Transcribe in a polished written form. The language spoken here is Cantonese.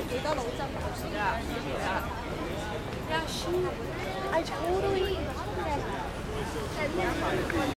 幾多腦汁冇事啊？係啊。Yeah, she. I totally.